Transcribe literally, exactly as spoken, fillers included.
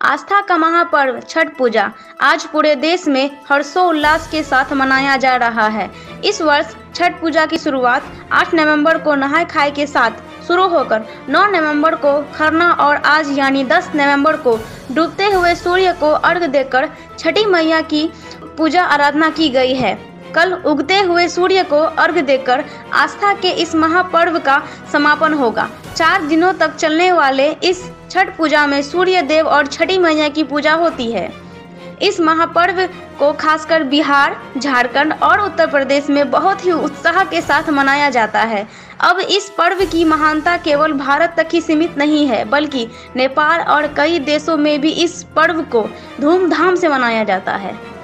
आस्था का महापर्व छठ पूजा आज पूरे देश में हर्षोल्लास के साथ मनाया जा रहा है। इस वर्ष छठ पूजा की शुरुआत आठ नवंबर को नहाय खाए के साथ शुरू होकर नौ नवंबर को खरना और आज यानी दस नवंबर को डूबते हुए सूर्य को अर्घ्य देकर छठी मैया की पूजा आराधना की गई है। कल उगते हुए सूर्य को अर्घ्य देकर आस्था के इस महापर्व का समापन होगा। चार दिनों तक चलने वाले इस छठ पूजा में सूर्य देव और छठी मैया की पूजा होती है। इस महापर्व को खासकर बिहार, झारखंड और उत्तर प्रदेश में बहुत ही उत्साह के साथ मनाया जाता है। अब इस पर्व की महानता केवल भारत तक ही सीमित नहीं है, बल्कि नेपाल और कई देशों में भी इस पर्व को धूमधाम से मनाया जाता है।